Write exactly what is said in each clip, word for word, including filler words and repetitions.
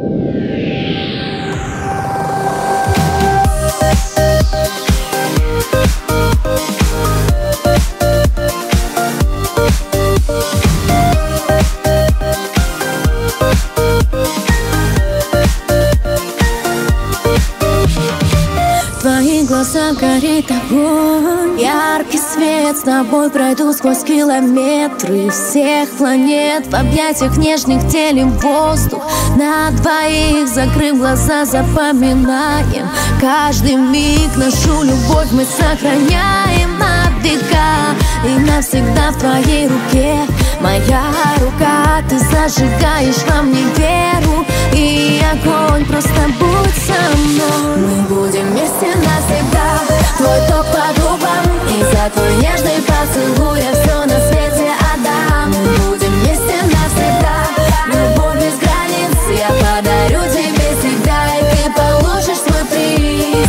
В глазах горит огонь, яркий свет. С тобой пройду сквозь километры всех планет. В объятиях нежных делим воздух на двоих. Закрыв глаза, запоминаем каждый миг. Нашу любовь мы сохраняем на века. И навсегда в твоей руке моя рука. Ты зажигаешь во мне веру и огонь. Просто будь со мной. Мы будем вместе навсегда. Твой ток по губам и за твой нежный поцелуй я все на свете отдам. Мы будем вместе навсегда. Любовь без границ я подарю тебе себя, и ты получишь свой приз.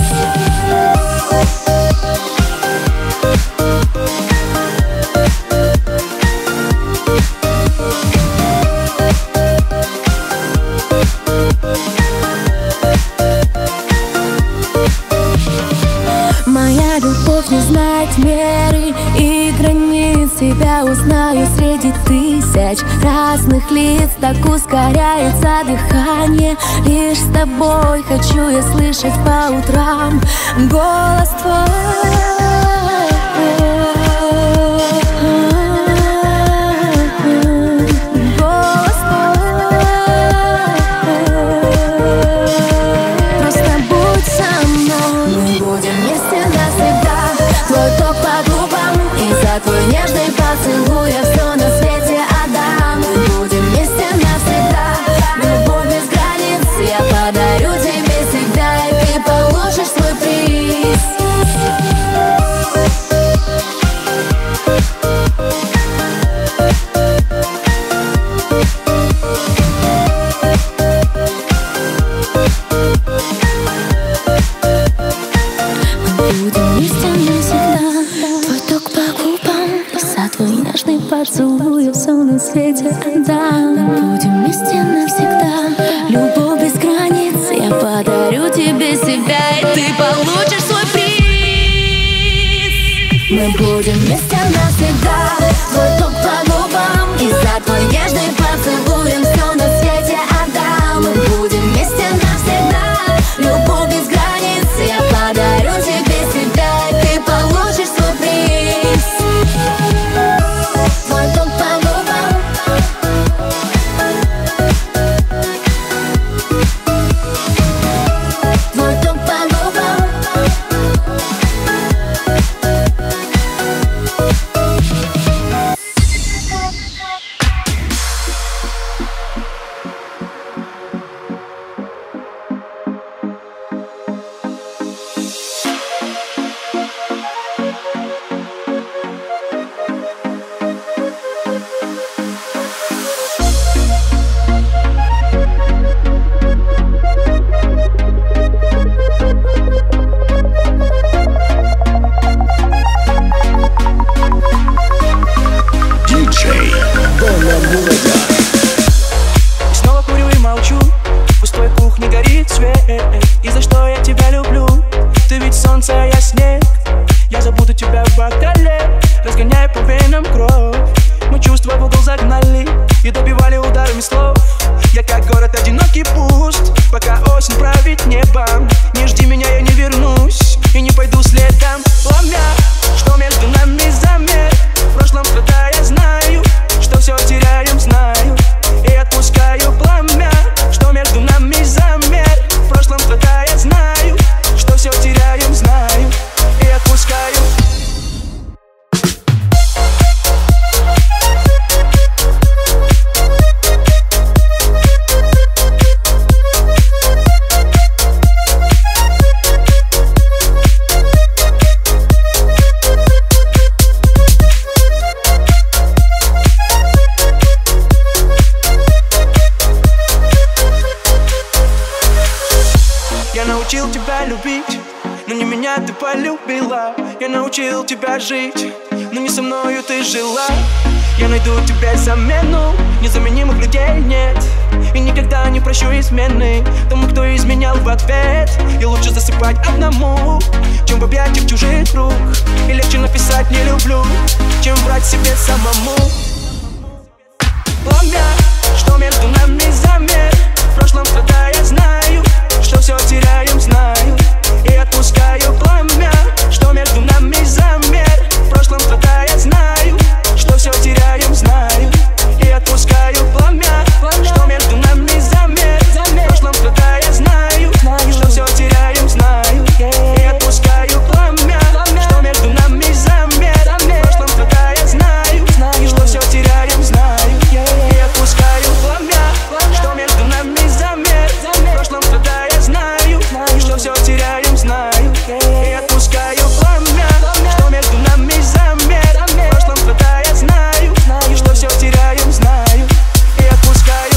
Моя любовь не знает меры и границ. Тебя узнаю среди тысяч разных лиц. Так ускоряется дыхание. Лишь с тобой хочу я слышать по утрам голос твой. Твой нежный поцелуй я все на свете отдам. Мы будем вместе навсегда. Любовь без границ я подарю тебе себя, и ты получишь свой приз. Мы будем вместе навсегда. Твой ток по губам и за твой нежный поцелуй я все на свете отдам. Мы будем вместе навсегда. Любовь без границ я подарю тебе себя, и ты получишь свой приз. Мы будем вместе навсегда. Твой ток по губам и за твой нежный поцелуй я все на свете отдам. Мы будем вместе навсегда. Любовь без границ я подарю тебе себя, и ты получишь свой приз. Твой ток по губам. Твой ток по губам. Снова курю и молчу, в пустой кухне горит свет. И за что я тебя люблю? Ты ведь солнце, а я снег. Я забуду тебя в бокале, разгоняя по венам кровь. Мы чувства в угол загнали и добивали ударами слов. Я как город одинокий пуст, пока осень правит небом. Не жди меня, я не вернусь и не пойду следом. Ломя, что между нами замер. В прошлом страдая знаю, что все теряем, знаю. И отпускаю пламя, что между нами замер. В прошлом страдая знаю, что все теряем, знаю. И отпускаю. Я научил тебя любить, но не меня ты полюбила. Я научил тебя жить, но не со мною ты жила. Я найду тебе замену, незаменимых людей нет. И никогда не не прощу измены тому, кто изменял в ответ. И лучше засыпать одному, чем в объятиях чужих рук. И легче написать «не люблю», чем врать себе самому. Пламя, что между нами замер. В прошлом страдая знаю, что все теряем, знаю. И отпускаю пламя, что между нами замер. В прошлом страдая знаю, что все теряем, знаю. И отпускаю пламя, что между нами замер. В прошлом страдая знаю, что все теряем, знаю. И отпускаю пламя, что между нами замер. В прошлом страдая знаю, что все теряем, знаю. И отпускаю пламя, что между нами замер. В прошлом страдая знаю, что все теряем, знаю. И отпускаю пламя, что между нами замер. В прошлом страдая знаю, что все теряем, знаю. И отпускаю.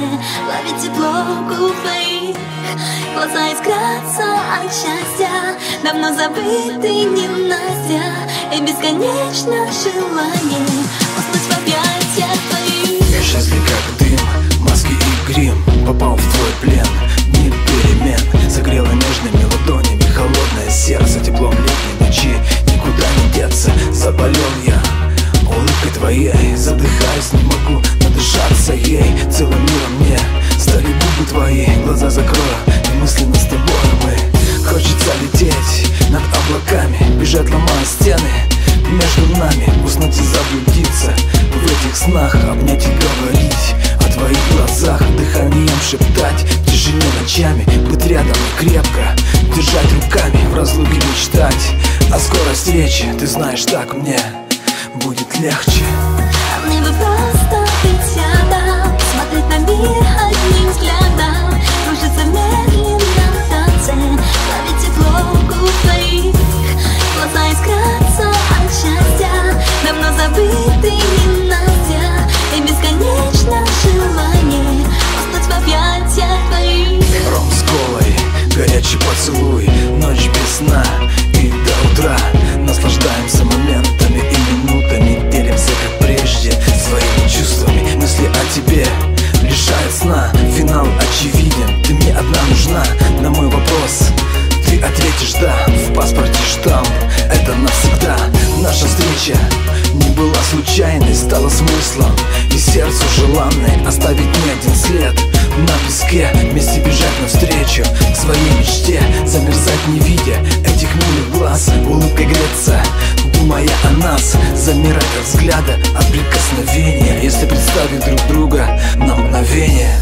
ловить тепло губ твоих. Глаза искрятся от счастья, давно забытый ненастья, и бесконечно желание уснуть в объятиях твоих. Я счастлив как дым, маски и грим, попал в твой плен, дни перемен. Согрело нежными ладонями холодное сердце, теплом летней ночи никуда не деться. Заболел я улыбкой твоей, задыхаюсь, не могу надышаться ей. Целым миром мне стали губы твои, глаза закрою и мысленно с тобой мы. Хочется лететь над облаками, бежать ломая стены между нами, уснуть и заблудиться в этих снах, обнять и говорить о твоих глазах, дыханием шептать в тишине ночами, быть рядом и крепко держать руками, в разлуке мечтать о скорой встрече. Ты знаешь, так мне будет легче. Мне бы просто быть рядом, смотреть на мир одним взглядом, кружиться в медленном танце, ловить тепло губ твоих. Глаза искрятся от счастья, давно забытый ненастья, и бесконечно желание уснуть в объятиях твоих. Ром с колой, горячий поцелуй, ночь без сна и до утра. Наслаждаемся моментами и минутами, делимся как прежде своими чувствами. Мысли о тебе лишают сна, финал очевиден, ты мне одна нужна. На мой вопрос ты ответишь да, в паспорте штамп, это навсегда. Наша встреча не была случайной, стала смыслом и сердцу желанной оставить не один след на песке, вместе бежать навстречу к своей мечте, замерзать не видя этих милых глаз, улыбкой греться, думая о нас, замирать от взгляда, от прикосновения, если представить друг друга на мгновение.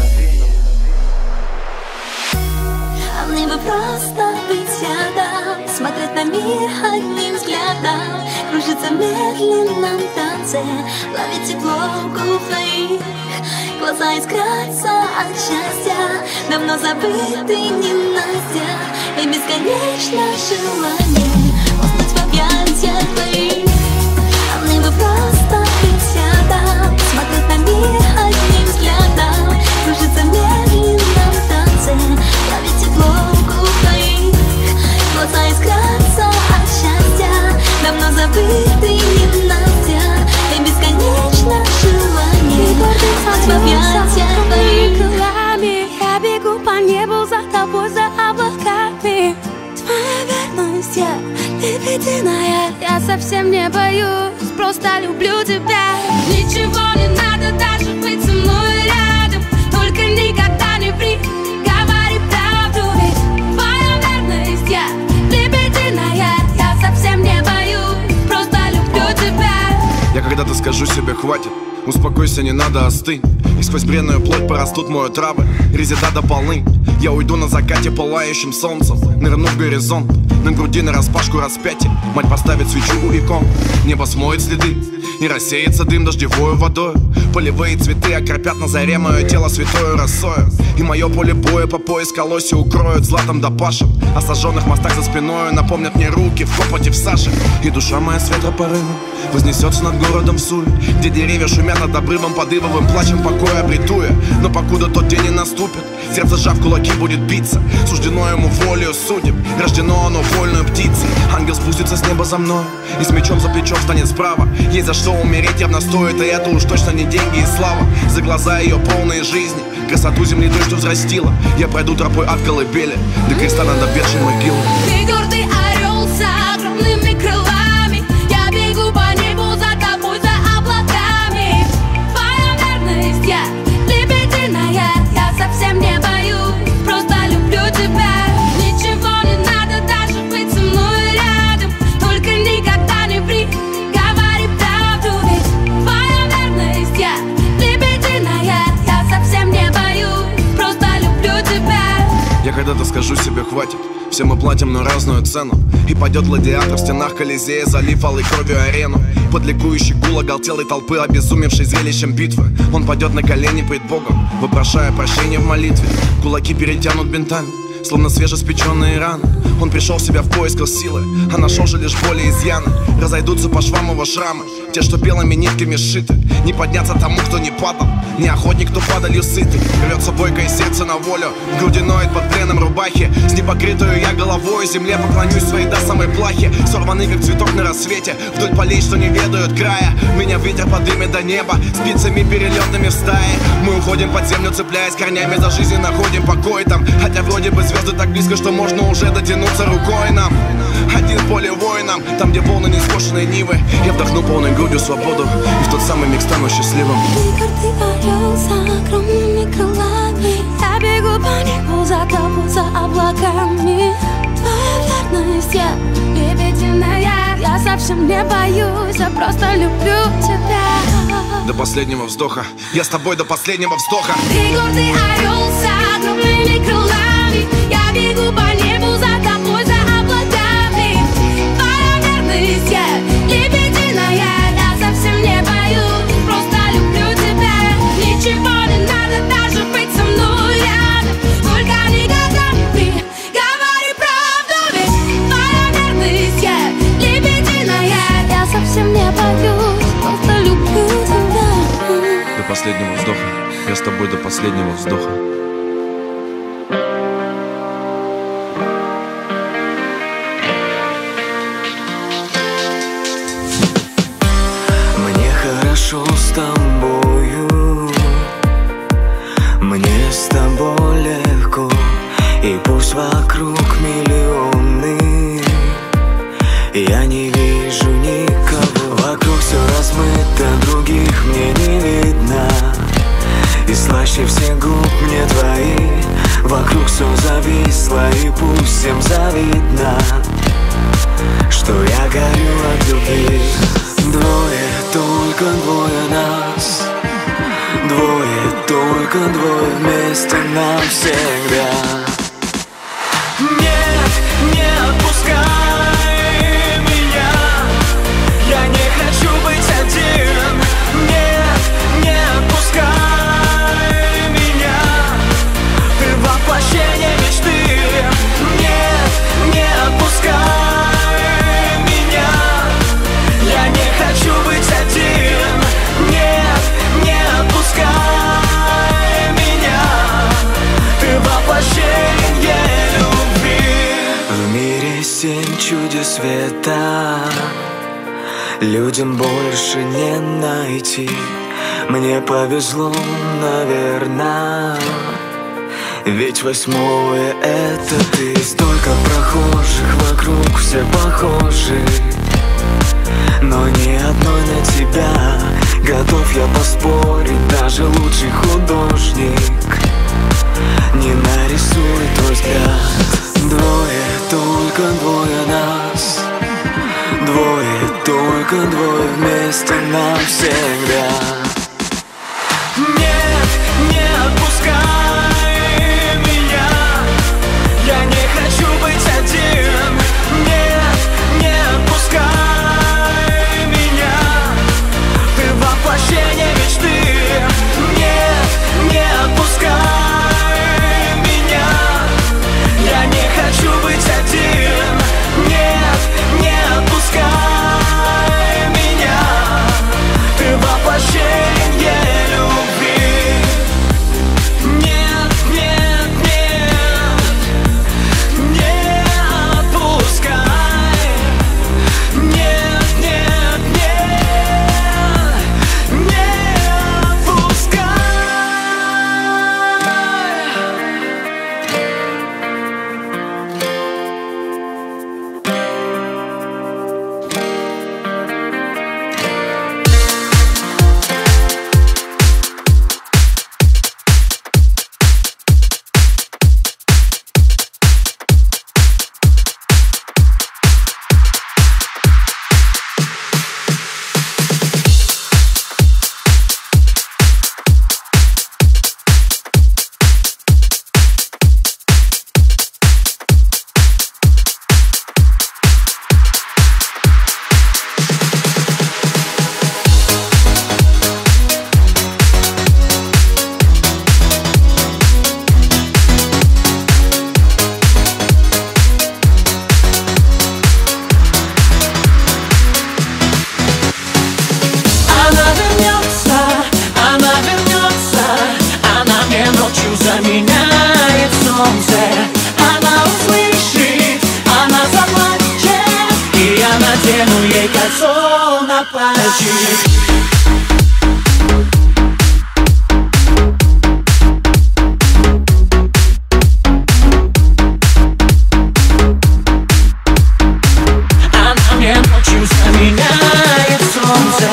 А мне бы просто быть рядом, смотреть на мир одним взглядом, кружиться в медленном танце, ловить тепло губ твоих. Глаза искрятся от счастья, давно забытый ненастья, и бесконечно желание уснуть в объятиях твоих. А мне бы просто быть рядом, смотреть на мир одним взглядом, кружиться в медленном танце, ловить тепло губ твоих. Глаза искрятся от счастья, давно забытый ненастья, и бесконечно желание уснуть в объятиях твоих. Я бегу по небу за тобой, за облаками. Твоя верность, я лебединая. Я совсем не боюсь, просто люблю тебя. Ничего не надо, даже быть со мной рядом. Только никогда не ври, говори правду. Ведь твоя верность, я лебединая. Я совсем не боюсь, просто люблю тебя. Я когда-то скажу себе хватит, успокойся, не надо, остынь. И сквозь бренную плоть порастут мою травы, резида до полынь. Я уйду на закате пылающим солнцем, нырну в горизонт. На груди нараспашку распятие, мать поставит свечу у икон. Небо смоет следы и рассеется дым дождевою водой. Полевые цветы окропят на заре мое тело святою росою. И мое поле боя по пояс колоси укроют златом да пашем. О сожженных мостах за спиною напомнят мне руки в копоте в саже. И душа моя с ветропорывом вознесется над городом в Суле, где деревья шумят над обрывом под ивовым плачем покоя обретуя. Но покуда тот день не наступит, сердце сжав кулаки будет биться. Суждено ему волею судеб, рождено оно вольную птицей. Ангел спустится с неба за мной и с мечом за плечом станет справа. Есть за что умереть явно стоит, и это уж точно не деньги и слава. За глаза ее полные жизни, красоту земли той, что взрастила. Я пройду тропой от колыбели до креста над обветшей могилой. Ты гордый орел с огромными крылами. Я бегу по небу за тобой, за облаками. Твоя верность, я лебединая. Я совсем не боюсь, просто люблю тебя. Ничего не надо, даже быть со мной рядом. Только никогда не ври, говори правду. Ведь твоя верность, я лебединая. Я совсем не боюсь, просто люблю тебя. Я когда-то скажу себе хватит, все мы платим на разную цену. И пойдет гладиатор в стенах Колизея, залив алой кровью арену. Под ликующий гул оголтелой толпы, обезумевшей зрелищем битвы. Он пойдет на колени пред Богом, вопрошая прощения в молитве. Кулаки перетянут бинтами, словно свежеспеченные раны. Он пришел в себя в поисках силы, а нашел же лишь боли и изъяны. Разойдутся по швам его шрамы, те, что белыми нитками сшиты. Не подняться тому, кто не падал, не охотник, кто падалью сытый. Рвется бойкое сердце на волю, в груди ноет под пленом рубахи. С непокрытую я головой земле поклонюсь своей до самой плахи. Сорванный как цветок на рассвете, вдоль полей, что не ведают края. Меня ветер подымет до неба, спицами перелетными в стае. Мы уходим под землю, цепляясь корнями за жизнь, находим покой там. Хотя вроде бы звезды так близко, что можно уже дотянуться рукой нам. Один в поле воинам, там где волны нескошенной нивы. Я вдохну полной грудью свободу, и в тот самый миг стану счастливым. Ты гордый орел с огромными крылами. Я бегу по небу за тобой, за облаками. Твоя верность, я лебединая. Я совсем не боюсь, я просто люблю тебя. До последнего вздоха, я с тобой до последнего вздоха. Ты гордый орел с огромными крылами. Я бегу по небу за тобой, за облаками. Твоя верность, я лебединая. Я совсем не боюсь, просто люблю тебя. Ничего не надо даже быть со мной рядом. Только никогда не говори правду, ведь твоя верность, я лебединая. Я совсем не боюсь, просто люблю тебя. До последнего вздоха, я с тобой до последнего вздоха. Мне хорошо с тобою, мне с тобой легко. И пусть вокруг миллионы, я не вижу никого. Вокруг все размыто, других мне не видно. И слаще всех губ мне твои. Вокруг все зависло, и пусть всем завидно, что я горю от любви. Двое, только двое нас. Двое, только двое вместе навсегда. Нет, не отпускай меня. Я не хочу быть один. Нет, не отпускай меня. Ты воплощение мечты. Нет, не отпускай меня. Я не хочу быть один. Нет, не отпускай меня. Ты воплощение любви. В мире семь чудес света, людям больше не найти. Мне повезло, наверное, ведь восьмое это ты. Столько прохожих, вокруг все похожи, но ни одной на тебя. Готов я поспорить, даже лучший художник не нарисует твой взгляд. Двое, только двое нас. Двое, только двое вместе навсегда. Нет, не отпускай меня. Я не хочу быть один. Нет, не отпускай меня. Ты воплощение мечты. Нет, не отпускай меня. Я не хочу быть один. Нет, не отпускай меня. Ты воплощение заменяет солнце. Она услышит, она заплачет, и я надену ей кольцо на пальчик. Заменяет солнце.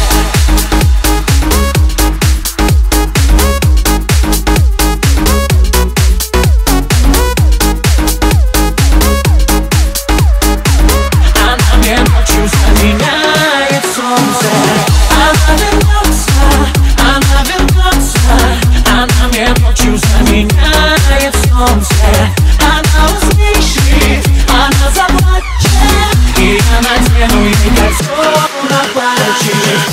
Она мне ночью заменяет солнце. Она вернется, она вернется. Она мне ночью заменяет солнце. Она услышит, она заплачет, и я надену ей кольцо на пальчик.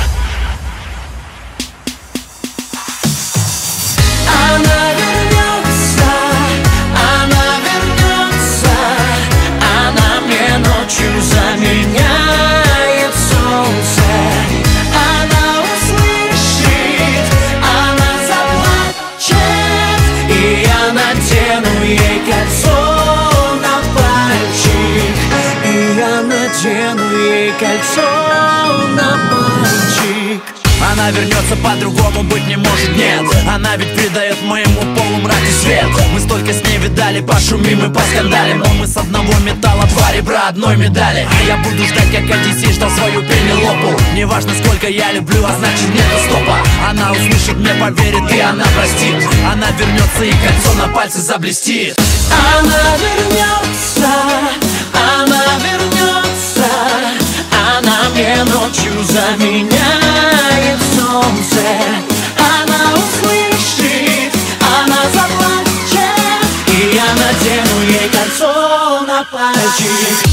Она вернется, она вернется. Она мне ночью заменяет солнце. Она услышит, она заплачет, и я надену ей кольцо на пальчик. И я надену ей кольцо на пальчик. Она вернется, по-другому быть не может, нет. Она ведь придает моему полумраку свет. Мы столько с ней видали, пошумим и поскандалим, но мы с одного металла, два ребра одной медали. А я буду ждать, как Одиссей ждал свою Пенелопу. Неважно, сколько я люблю, а значит нету стопа. Она услышит, мне поверит, и она простит. Она вернется, и кольцо на пальце заблестит. Она вернется, она вернется. Она мне ночью заменяет солнце. Она услышит, она заплачет, и я надену ей кольцо на пальчик.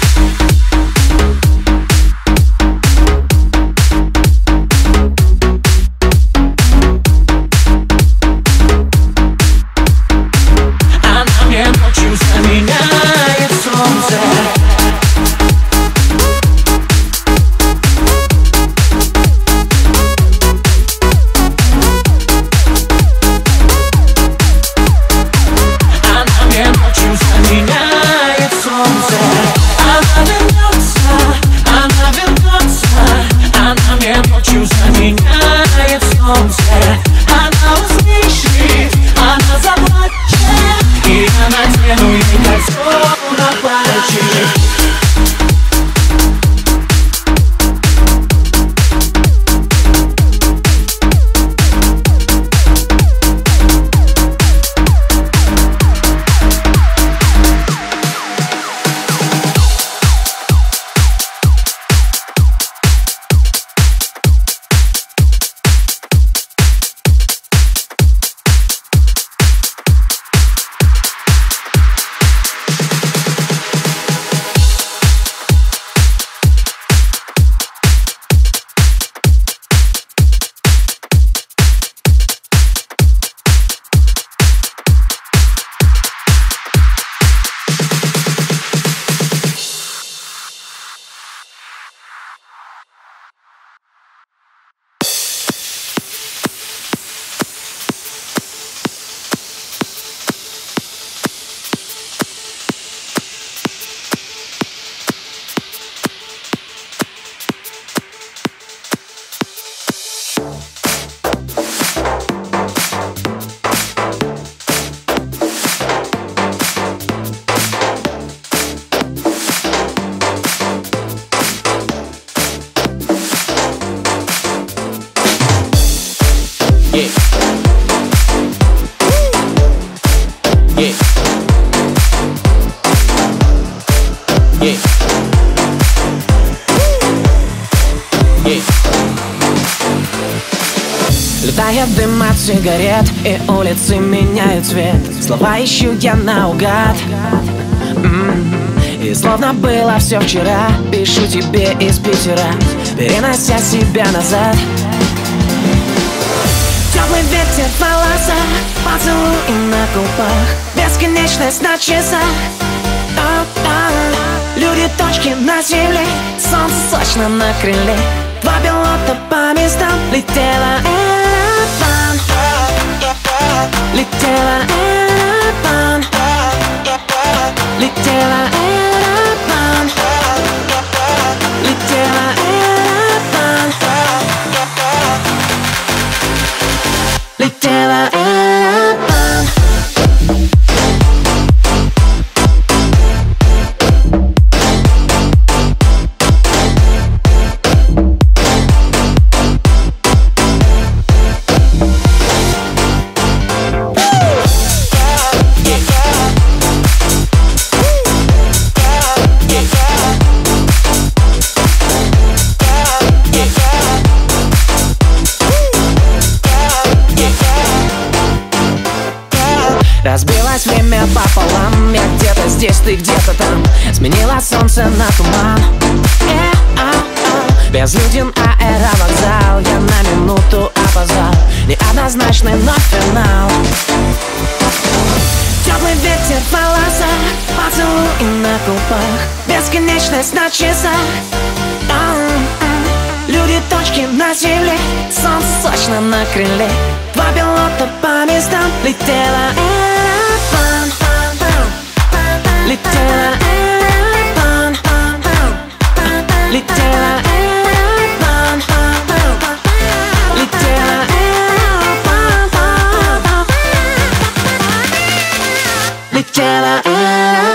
Она мне ночью заменяет солнце. Заменяет солнце. Она вернется, она вернется. Она мне ночью заменяет солнце. Она услышит, она заплачет, и я надену ей кольцо на пальчик. Летает дым от сигарет, и улицы меняют цвет. Слова ищу я наугад, м-м-м. И словно было все вчера, пишу тебе из Питера, перенося себя назад. Теплый ветер в волосах, поцелуй на губах, бесконечность на часах. О-о-о. Люди, точки на земле, солнце сочно на крыле. Два пилота по местам, летела Эван, летела Разбилось время пополам. Я где-то здесь, ты где-то там. Сменила солнце на туман. Э-а-а. Безлюден аэровокзал. Я на минуту опоздал. Неоднозначный, но финал. Теплый ветер в волосах, поцелуй на губах, бесконечность на часах. Люди, точки на земле, солнце сочно на крыле. Два пилота по местам. Летела аэроплан, летела аэроплан, летела аэроплан, летела аэроплан, летела аэроплан.